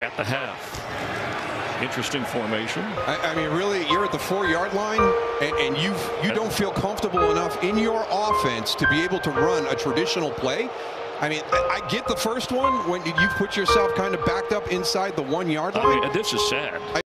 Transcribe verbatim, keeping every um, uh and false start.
at the half. Interesting formation. I, I mean, really, you're at the four-yard line, and, and you you don't feel comfortable enough in your offense to be able to run a traditional play. I mean, I, I get the first one when you put yourself kind of backed up inside the one-yard line. I mean, this is sad.